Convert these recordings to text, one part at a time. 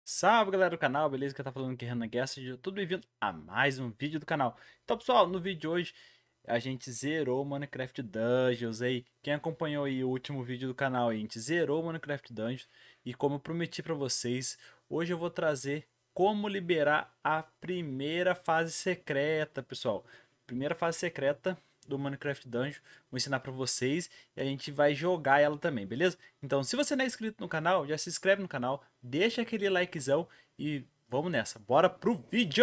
Salve galera do canal, beleza? Que tá falando aqui é Renan Guerra, seja tudo bem-vindo a mais um vídeo do canal. Então pessoal, no vídeo de hoje a gente zerou Minecraft Dungeons aí. Quem acompanhou aí o último vídeo do canal aí, a gente zerou Minecraft Dungeons. E como eu prometi pra vocês, hoje eu vou trazer como liberar a primeira fase secreta, pessoal. Primeira fase secreta do Minecraft Dungeon, vou ensinar pra vocês e a gente vai jogar ela também, beleza? Então, se você não é inscrito no canal, já se inscreve no canal, deixa aquele likezão e vamos nessa. Bora pro vídeo!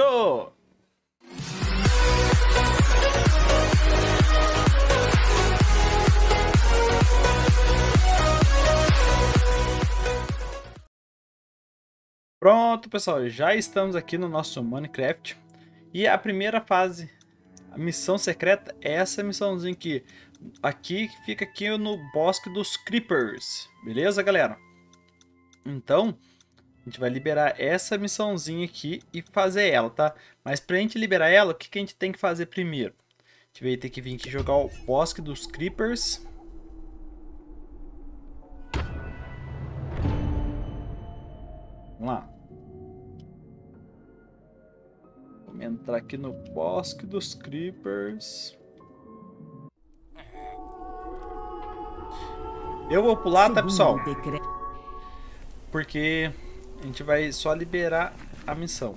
Pronto, pessoal, já estamos aqui no nosso Minecraft e a primeira fase, a missão secreta, é essa missãozinha aqui que fica aqui no Bosque dos Creepers, beleza, galera? Então, a gente vai liberar essa missãozinha aqui e fazer ela, tá? Mas pra gente liberar ela, o que a gente tem que fazer primeiro? A gente vai ter que vir aqui jogar o Bosque dos Creepers. Vamos lá. Vamos entrar aqui no Bosque dos Creepers. Eu vou pular, tá, pessoal? Porque a gente vai só liberar a missão.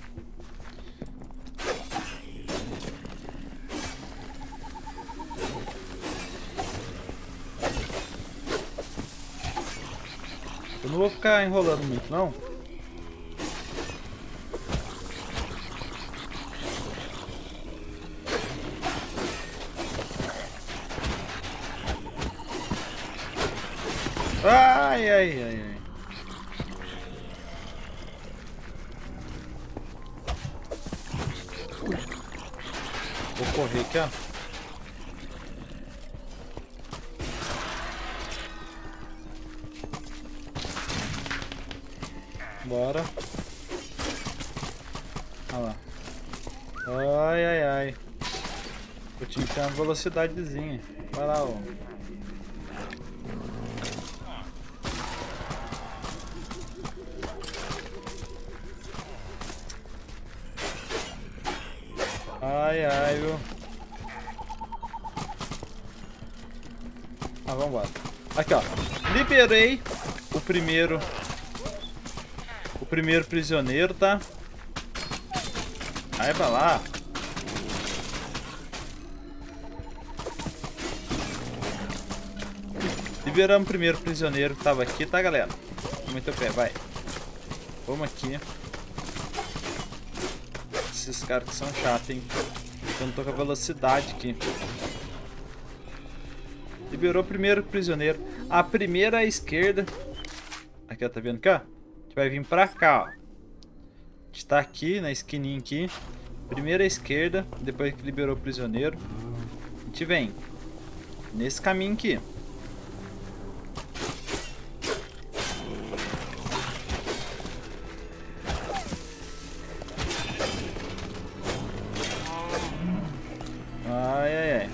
Eu não vou ficar enrolando muito, não. Ai, ai, ai, ai. Vou correr aqui, ó. Bora. Olha lá. Ai, ai, ai. Eu tinha que ter uma velocidadezinha. Vai lá, ó. Ai, ai, viu? Ah, vambora. Aqui, ó. Liberei o primeiro prisioneiro, tá? Aí, vai lá. Liberamos o primeiro prisioneiro que tava aqui, tá, galera? Muito pé, vai. Vamos aqui. Esses caras que são chatos, hein? Eu não tô com a velocidade aqui. Liberou o primeiro prisioneiro. A primeira à esquerda. Aqui, ó, tá vendo aqui, ó? A gente vai vir pra cá, ó. A gente tá aqui, na esquininha aqui. Primeira à esquerda. Depois que liberou o prisioneiro, a gente vem nesse caminho aqui. Ai, ai, ai.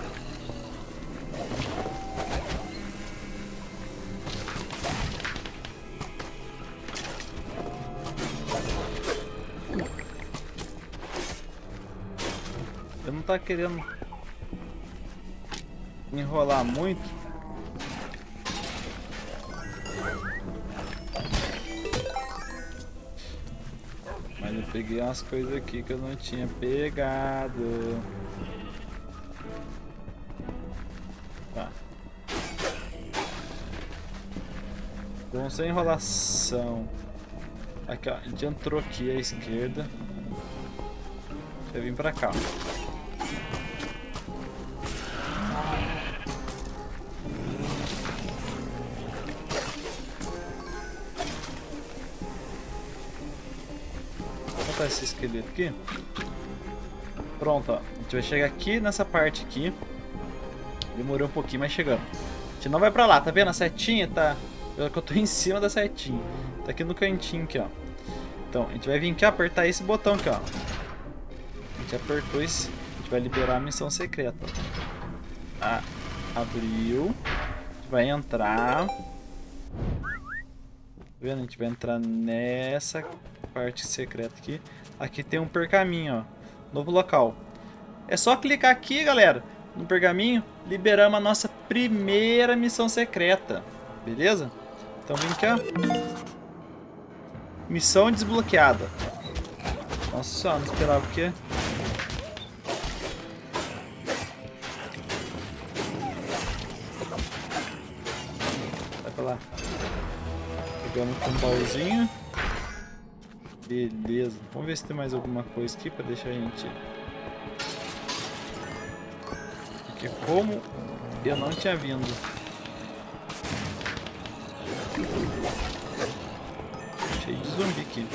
Eu não tá querendo enrolar muito. Mas eu peguei umas coisas aqui que eu não tinha pegado. Tá. Bom, sem enrolação. Aqui, ó. A gente entrou aqui à esquerda. Vai vir pra cá. Vou botar esse esqueleto aqui. Pronto, ó. A gente vai chegar aqui nessa parte aqui. Demorou um pouquinho, mas chegamos. A gente não vai pra lá, tá vendo? A setinha tá... Eu tô em cima da setinha. Tá aqui no cantinho aqui, ó. Então, a gente vai vir aqui apertar esse botão aqui, ó. A gente apertou esse... A gente vai liberar a missão secreta. Ah, abriu. A gente vai entrar. Tá vendo? A gente vai entrar nessa parte secreta aqui. Aqui tem um pergaminho, ó. Novo local. É só clicar aqui, galera, no pergaminho. Liberamos a nossa primeira missão secreta. Beleza? Então vem aqui, ó. Missão desbloqueada. Nossa senhora, não esperava o quê? Vai pra lá. Pegamos com um baúzinho. Beleza. Vamos ver se tem mais alguma coisa aqui pra deixar a gente... Porque como eu não tinha vindo... Cheio de zumbi aqui.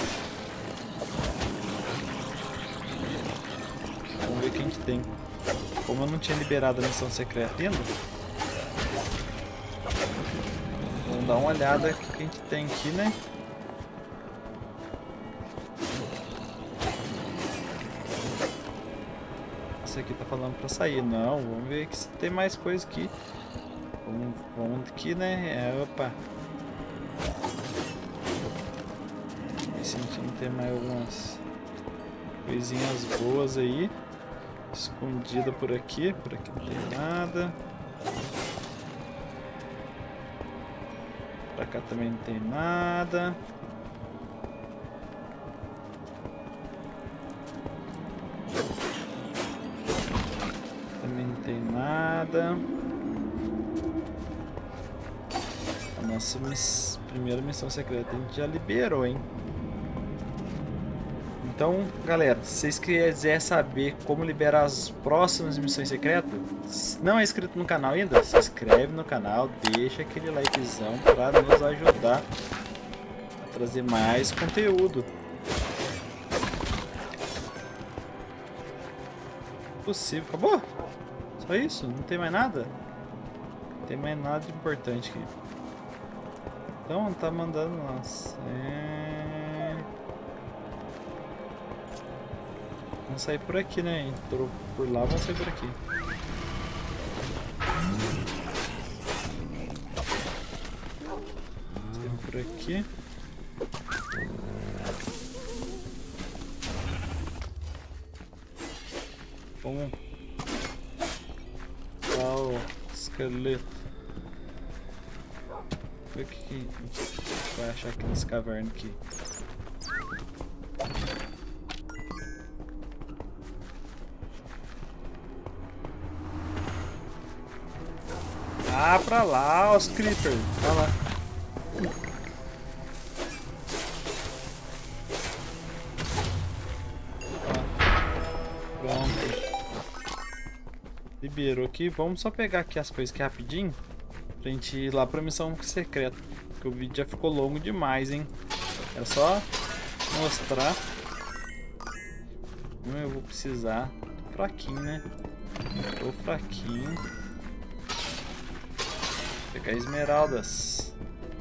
Vamos ver o que a gente tem. Como eu não tinha liberado a missão secreta ainda, vamos dar uma olhada no que a gente tem aqui, né? Esse aqui tá falando pra sair. Não, vamos ver se tem mais coisa aqui. Vamos aqui, né? Opa. Se a gente não tem mais algumas coisinhas boas aí. Escondida por aqui. Por aqui não tem nada. Pra cá também não tem nada. Também não tem nada. A nossa primeira missão secreta a gente já liberou, hein? Então, galera, se vocês quiserem saber como liberar as próximas missões secretas, se não é inscrito no canal ainda, se inscreve no canal, deixa aquele likezão para nos ajudar a trazer mais conteúdo. Possível. Acabou? Só isso? Não tem mais nada? Não tem mais nada de importante aqui. Então, tá mandando nós. Vamos sair por aqui, né? Entrou por lá, vamos sair por aqui. Saímos por aqui. Vamos lá o esqueleto. Ver o que a gente vai achar aqui nessa caverna aqui. Ah, pra lá, os creepers. Vai lá. Pronto. Liberou aqui. Vamos só pegar aqui as coisas aqui rapidinho. Pra gente ir lá pra missão secreta. Porque o vídeo já ficou longo demais, hein. É só mostrar. Eu vou precisar. Tô fraquinho, né? Tô fraquinho. Pegar esmeraldas.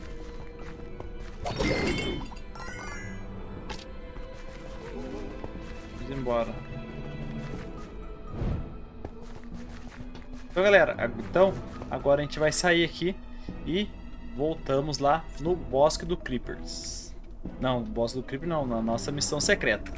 Vamos embora. Então, galera, agora a gente vai sair aqui e voltamos lá no Bosque do Creepers. Não, Bosque do Creeper não, na nossa missão secreta.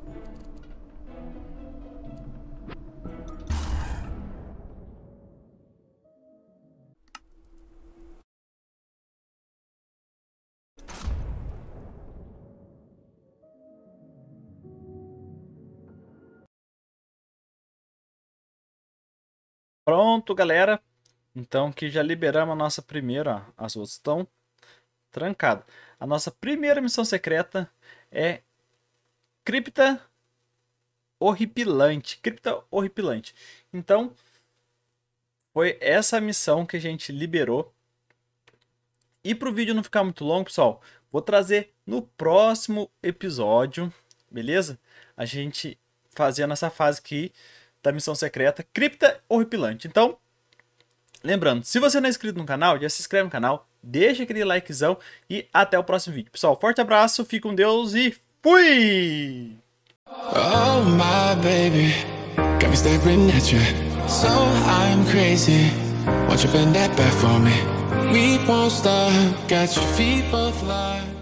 Pronto, galera. Então que já liberamos a nossa primeira, ó, as outras estão trancadas. A nossa primeira missão secreta é Cripta Horripilante. Cripta Horripilante. Então, foi essa missão que a gente liberou. E para o vídeo não ficar muito longo, pessoal, vou trazer no próximo episódio, beleza? A gente fazendo essa fase aqui da missão secreta Cripta Horripilante. Então, lembrando, se você não é inscrito no canal, já se inscreve no canal, deixa aquele likezão e até o próximo vídeo. Pessoal, forte abraço, fique com Deus e fui! Oh my baby, got me staring at you. So I'm crazy. Won't you bend that back for me? We won't stop. Got your feet both locked.